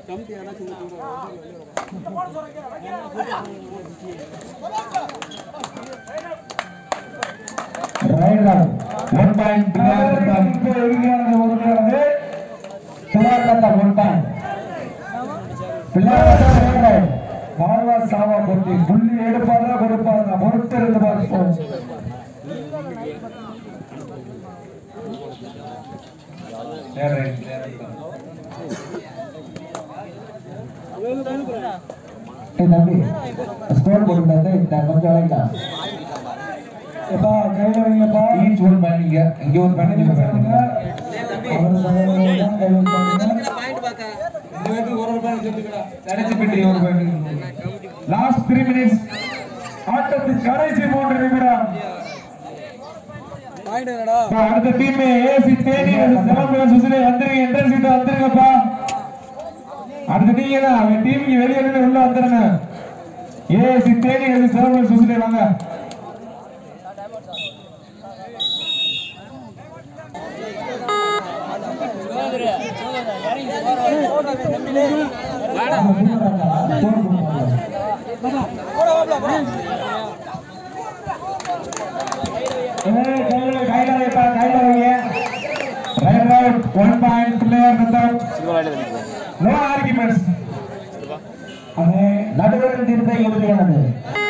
புள்ளி எடுப்பாரா கொடுப்பாரா பொறுத்திருந்து பார்ப்போம். தம்பி ஸ்கோர் போட்டுட்டாங்க கொஞ்சம் அழைக்கா எப்பா கையில வைங்கப்பா. ஈச் ஒன் பண்ணீங்க இங்க ஒரு பண்ணி பண்ணுங்க. லாஸ்ட் 3 மினிட்ஸ் ஆட்டத்தின் கடைசி 3 நிமிடம். அடுத்த டீம் ஏசி தேனி சுசிலே வந்துருங்க. என்ட்ரன்ஸ் கிட்ட வந்துருங்கப்பா. அடுத்த நீங்க தான் டீமுக்கு வெளியே உள்ள வந்துருங்க. ஏசி தேனி சிவமேல் சுசிலே வாங்க. நடுவரின் தீர்ப்பை இறுதியானது.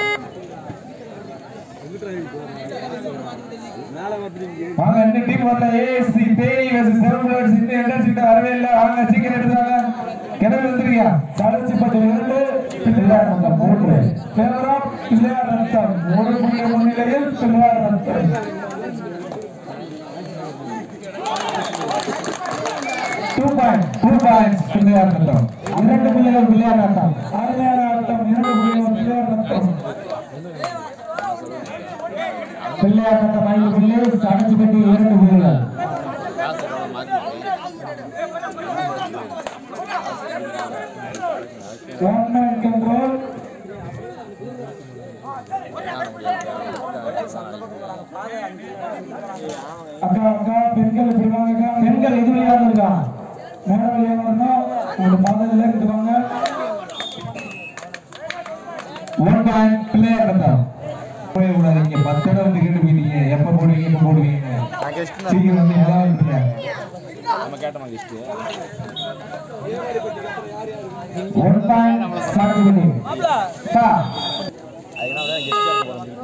வாங்க இந்த டீம் வரல. ஏசி தேனி வெர்சஸ் செவன்லர்ஸ். இந்த என்ட்ரன்ஸ் கிட்ட வரவே இல்லை. வாங்க சீக்கிரம் எடுத்துவாங்க. கிளம்பி வந்துருக்கியா? சாலச்சி 12 பிள்ளையார் ரத்தம் 3 கேமரா பிள்ளையார் ரத்தம் 3 முன்னிலையில் பிள்ளையார் ரத்தம் 2 பாயிண்ட்ஸ் பிள்ளையார் ரத்தம் 2 புள்ளிகள் பிள்ளையார் ரத்தம். அருமையான ஆட்டம். 2 புள்ளிகள் பிள்ளையார் ரத்தம். பிள்ளையார் ரத்தம் 5 புள்ளிகள். சாலச்சி 2 புள்ளிகள். Government control. அக்கா பெண்கள் இப்படி வாங்க. பெண்கள் இது வழியாக இருக்கா மேல வழியாக வரணும். உங்களோட பாதையில இருந்து வாங்க. 1 பாயிண்ட் பிள்ளையார் ரத்தம். போய் விடாதீங்க. 10 இடம் வந்து கேட்டு போயிட்டீங்க. எப்ப போடுவீங்க சீக்கிரம் வந்து ஏதாவது நம்ம கேட்டோமா லிஸ்ட் 1 பாயிண்ட் சாப்பிடுங்க. அதனால தான் கெஸ்ட்